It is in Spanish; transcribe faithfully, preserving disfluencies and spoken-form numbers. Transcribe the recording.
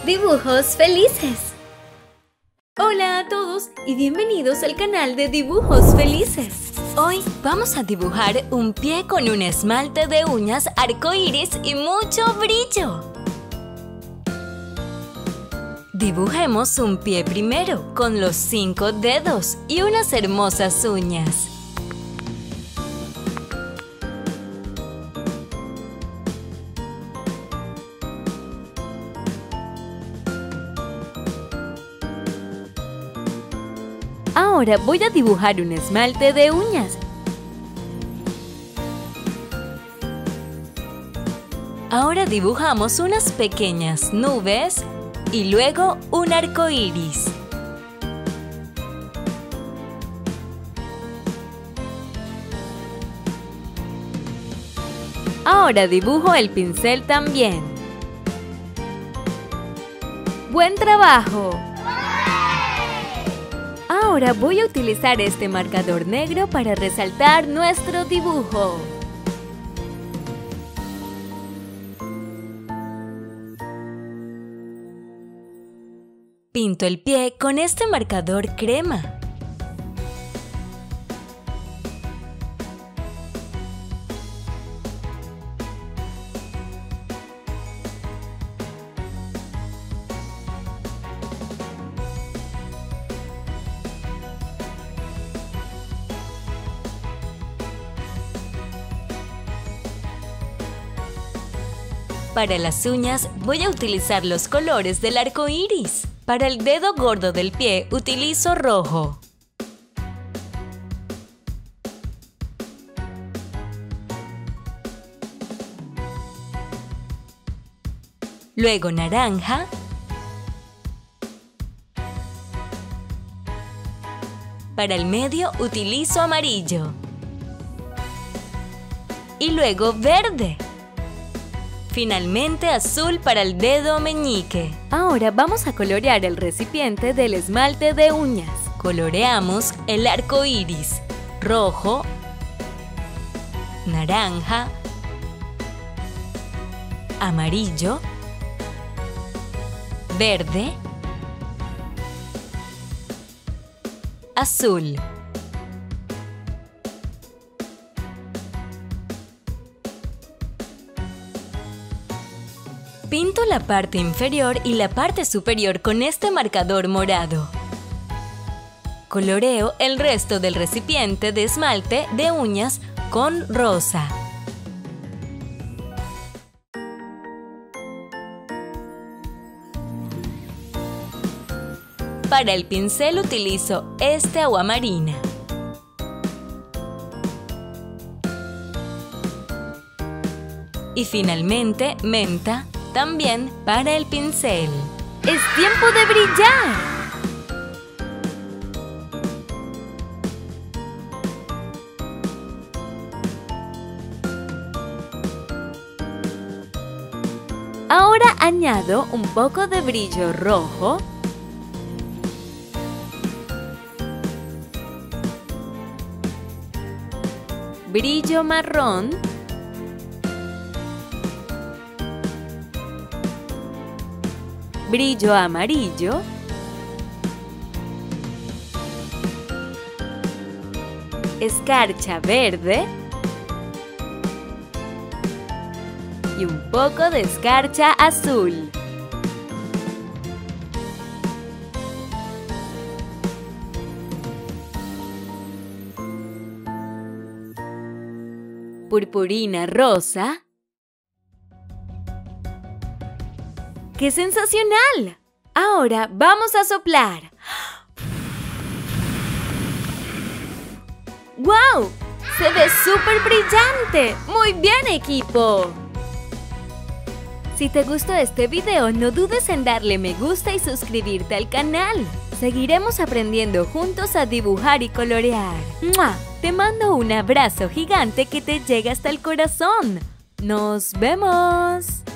Dibujos felices. Hola a todos y bienvenidos al canal de Dibujos Felices. Hoy vamos a dibujar un pie con un esmalte de uñas arcoíris y mucho brillo. Dibujemos un pie primero con los cinco dedos y unas hermosas uñas. Ahora voy a dibujar un esmalte de uñas. Ahora dibujamos unas pequeñas nubes y luego un arco iris. Ahora dibujo el pincel también. ¡Buen trabajo! Ahora voy a utilizar este marcador negro para resaltar nuestro dibujo. Pinto el pie con este marcador crema. Para las uñas voy a utilizar los colores del arco iris. Para el dedo gordo del pie utilizo rojo. Luego naranja. Para el medio utilizo amarillo. Y luego verde. Finalmente azul para el dedo meñique. Ahora vamos a colorear el recipiente del esmalte de uñas. Coloreamos el arco iris rojo, naranja, amarillo, verde, azul. Pinto la parte inferior y la parte superior con este marcador morado. Coloreo el resto del recipiente de esmalte de uñas con rosa. Para el pincel utilizo este agua marina. Y finalmente menta. También para el pincel. ¡Es tiempo de brillar! Ahora añado un poco de brillo rojo. Brillo marrón. Brillo amarillo, escarcha verde y un poco de escarcha azul. Purpurina rosa. ¡Qué sensacional! Ahora vamos a soplar. ¡Guau! ¡Se ve súper brillante! ¡Muy bien, equipo! Si te gustó este video, no dudes en darle me gusta y suscribirte al canal. Seguiremos aprendiendo juntos a dibujar y colorear. ¡Mua! Te mando un abrazo gigante que te llega hasta el corazón. ¡Nos vemos!